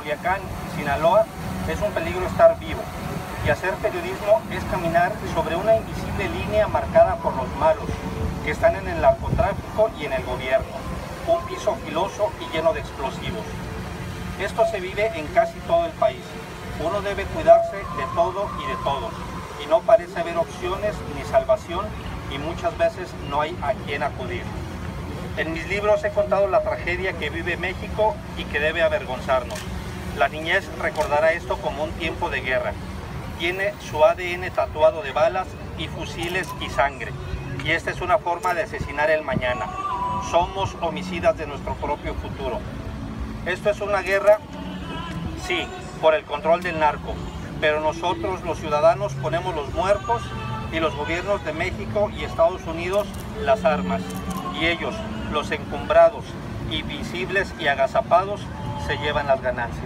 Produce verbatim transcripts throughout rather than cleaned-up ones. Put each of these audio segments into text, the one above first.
Culiacán, Sinaloa, es un peligro estar vivo. Y hacer periodismo es caminar sobre una invisible línea marcada por los malos, que están en el narcotráfico y en el gobierno. Un piso filoso y lleno de explosivos. Esto se vive en casi todo el país. Uno debe cuidarse de todo y de todos. Y no parece haber opciones ni salvación, y muchas veces no hay a quién acudir. En mis libros he contado la tragedia que vive México y que debe avergonzarnos. La niñez recordará esto como un tiempo de guerra. Tiene su A D N tatuado de balas y fusiles y sangre. Y esta es una forma de asesinar el mañana. Somos homicidas de nuestro propio futuro. Esto es una guerra, sí, por el control del narco. Pero nosotros, los ciudadanos, ponemos los muertos y los gobiernos de México y Estados Unidos las armas. Y ellos, los encumbrados, invisibles y agazapados, se llevan las ganancias.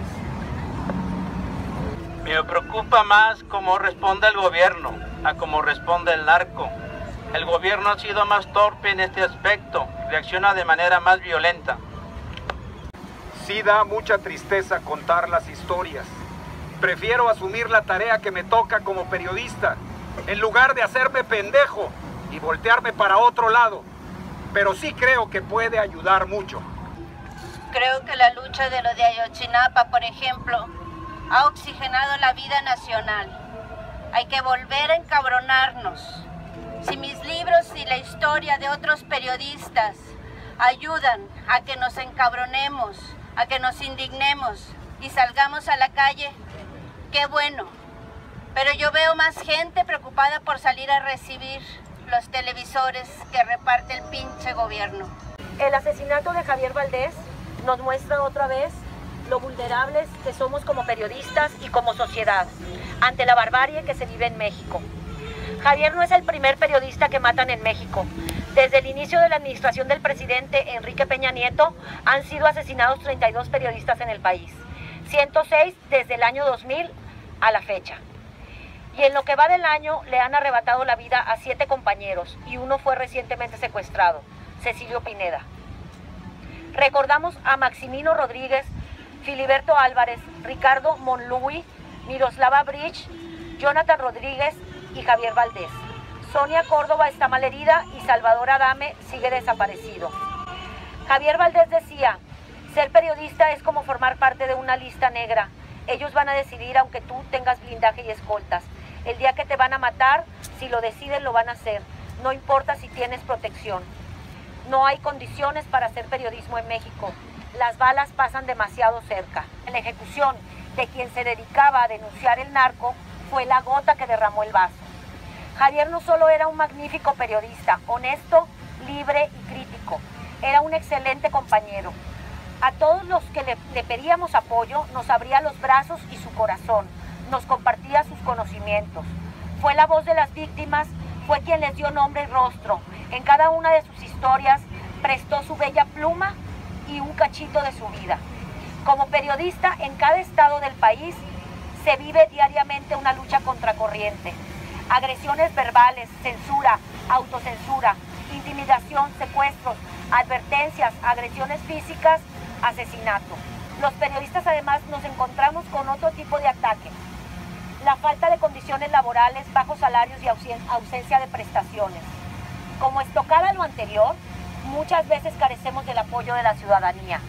Me preocupa más cómo responde el gobierno a cómo responde el narco. El gobierno ha sido más torpe en este aspecto, reacciona de manera más violenta. Sí da mucha tristeza contar las historias. Prefiero asumir la tarea que me toca como periodista, en lugar de hacerme pendejo y voltearme para otro lado. Pero sí creo que puede ayudar mucho. Creo que la lucha de lo de Ayotzinapa, por ejemplo, ha oxigenado la vida nacional. Hay que volver a encabronarnos. Si mis libros y la historia de otros periodistas ayudan a que nos encabronemos, a que nos indignemos y salgamos a la calle, qué bueno. Pero yo veo más gente preocupada por salir a recibir los televisores que reparte el pinche gobierno. El asesinato de Javier Valdez nos muestra otra vez lo vulnerables que somos como periodistas y como sociedad ante la barbarie que se vive en México. Javier no es el primer periodista que matan en México. Desde el inicio de la administración del presidente Enrique Peña Nieto han sido asesinados treinta y dos periodistas en el país, ciento seis desde el año dos mil a la fecha. Y en lo que va del año le han arrebatado la vida a siete compañeros y uno fue recientemente secuestrado, Cecilio Pineda. Recordamos a Maximino Rodríguez, Filiberto Álvarez, Ricardo Monlui, Miroslava Bridge, Jonathan Rodríguez y Javier Valdez. Sonia Córdoba está malherida y Salvador Adame sigue desaparecido. Javier Valdez decía, ser periodista es como formar parte de una lista negra. Ellos van a decidir aunque tú tengas blindaje y escoltas. El día que te van a matar, si lo deciden lo van a hacer. No importa si tienes protección. No hay condiciones para hacer periodismo en México. Las balas pasan demasiado cerca. La ejecución de quien se dedicaba a denunciar el narco fue la gota que derramó el vaso. Javier no solo era un magnífico periodista, honesto, libre y crítico. Era un excelente compañero. A todos los que le, le pedíamos apoyo, nos abría los brazos y su corazón. Nos compartía sus conocimientos. Fue la voz de las víctimas, fue quien les dio nombre y rostro. En cada una de sus historias prestó su bella pluma y un cachito de su vida. Como periodista, en cada estado del país se vive diariamente una lucha contracorriente. Agresiones verbales, censura, autocensura, intimidación, secuestros, advertencias, agresiones físicas, asesinato. Los periodistas además nos encontramos con otro tipo de ataque. La falta de condiciones laborales, bajos salarios y ausencia de prestaciones. Como estocada lo anterior, muchas veces carecemos del apoyo de la ciudadanía.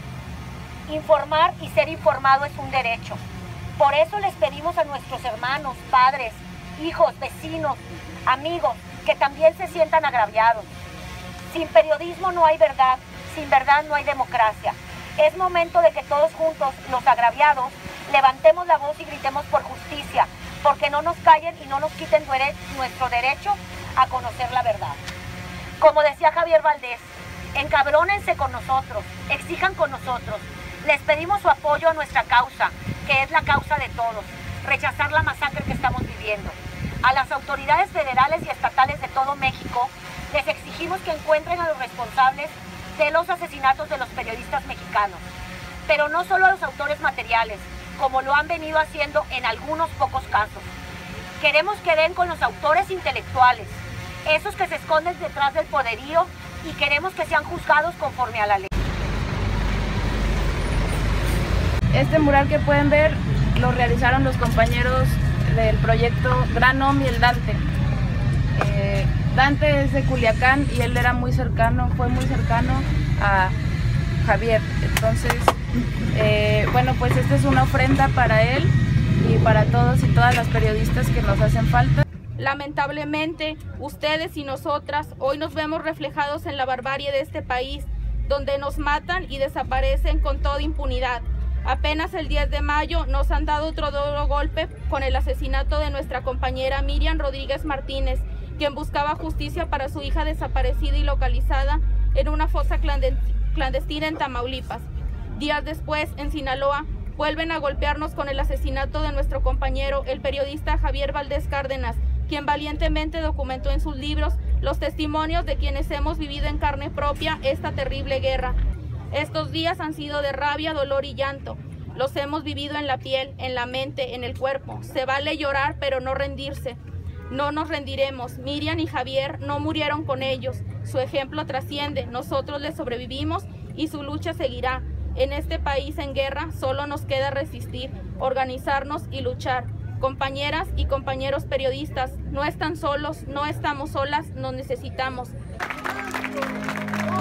Informar y ser informado es un derecho. Por eso les pedimos a nuestros hermanos, padres, hijos, vecinos, amigos, que también se sientan agraviados. Sin periodismo no hay verdad, sin verdad no hay democracia. Es momento de que todos juntos, los agraviados, levantemos la voz y gritemos por justicia, porque no nos callen y no nos quiten nuestro derecho a conocer la verdad. Como decía Javier Valdez, encabrónense con nosotros, exijan con nosotros. Les pedimos su apoyo a nuestra causa, que es la causa de todos, rechazar la masacre que estamos viviendo. A las autoridades federales y estatales de todo México, les exigimos que encuentren a los responsables de los asesinatos de los periodistas mexicanos, pero no solo a los autores materiales, como lo han venido haciendo en algunos pocos casos. Queremos que den con los autores intelectuales, esos que se esconden detrás del poderío, y queremos que sean juzgados conforme a la ley. Este mural que pueden ver lo realizaron los compañeros del proyecto Gran Om y el Dante. Eh, Dante es de Culiacán y él era muy cercano, fue muy cercano a Javier. Entonces, eh, bueno, pues esta es una ofrenda para él y para todos y todas las periodistas que nos hacen falta. Lamentablemente, ustedes y nosotras hoy nos vemos reflejados en la barbarie de este país, donde nos matan y desaparecen con toda impunidad. Apenas el diez de mayo nos han dado otro duro golpe con el asesinato de nuestra compañera Miriam Rodríguez Martínez, quien buscaba justicia para su hija desaparecida y localizada en una fosa clandestina en Tamaulipas. Días después, en Sinaloa, vuelven a golpearnos con el asesinato de nuestro compañero, el periodista Javier Valdés Cárdenas, quien valientemente documentó en sus libros los testimonios de quienes hemos vivido en carne propia esta terrible guerra. Estos días han sido de rabia, dolor y llanto. Los hemos vivido en la piel, en la mente, en el cuerpo. Se vale llorar, pero no rendirse. No nos rendiremos. Miriam y Javier no murieron con ellos. Su ejemplo trasciende. Nosotros les sobrevivimos y su lucha seguirá. En este país en guerra solo nos queda resistir, organizarnos y luchar. Compañeras y compañeros periodistas, no están solos, no estamos solas, nos necesitamos.